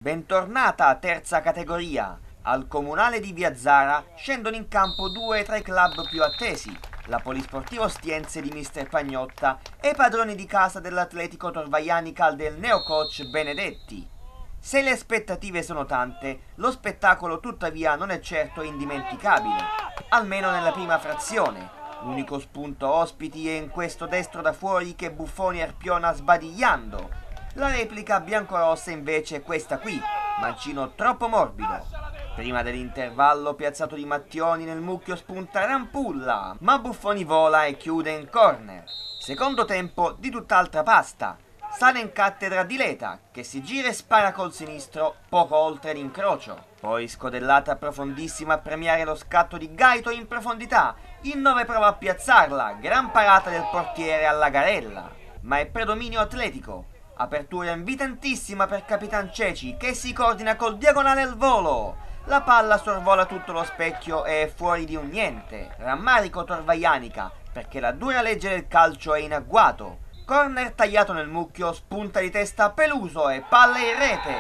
Bentornata a terza categoria. Al comunale di Via Zara scendono in campo due tra i club più attesi, la Polisportivo Ostiense di mister Pagnotta e i padroni di casa dell'Atletico Torvaianica del neocoach Benedetti. Se le aspettative sono tante, lo spettacolo tuttavia non è certo indimenticabile, almeno nella prima frazione. L'unico spunto ospiti è in questo destro da fuori che Buffoni arpiona sbadigliando. La replica biancorossa invece è questa qui, mancino troppo morbido. Prima dell'intervallo piazzato di Mattioni nel mucchio spunta Rampulla, ma Buffoni vola e chiude in corner. Secondo tempo di tutt'altra pasta. Sale in cattedra di Leta, che si gira e spara col sinistro poco oltre l'incrocio. Poi scodellata profondissima a premiare lo scatto di Gaito in profondità. Il 9 prova a piazzarla, gran parata del portiere alla Garella. Ma è predominio atletico. Apertura invitantissima per Capitan Ceci, che si coordina col diagonale al volo. La palla sorvola tutto lo specchio e è fuori di un niente. Rammarico Torvaianica, perché la dura legge del calcio è in agguato. Corner tagliato nel mucchio, spunta di testa Peluso e palla in rete.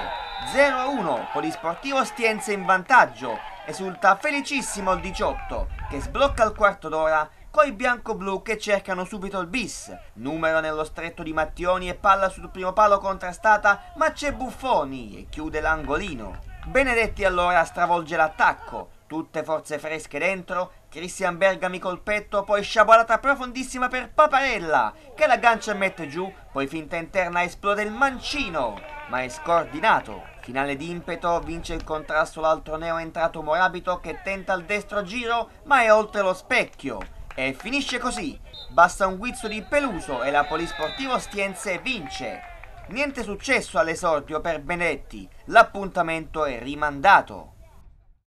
0-1, Polisportivo Ostiense in vantaggio. Esulta felicissimo il 18, che sblocca il quarto d'ora coi bianco-blu che cercano subito il bis. Numero nello stretto di Mattioni e palla sul primo palo contrastata, ma c'è Buffoni e chiude l'angolino. Benedetti allora stravolge l'attacco. Tutte forze fresche dentro, Cristian Bergami col petto, poi sciabolata profondissima per Paparella, che l'aggancia e mette giù, poi finta interna esplode il mancino, ma è scordinato. Finale di impeto, vince il contrasto l'altro neo entrato Morabito che tenta il destro giro, ma è oltre lo specchio. E finisce così, basta un guizzo di Peluso e la Polisportivo Ostiense vince. Niente successo all'esordio per Benedetti, l'appuntamento è rimandato.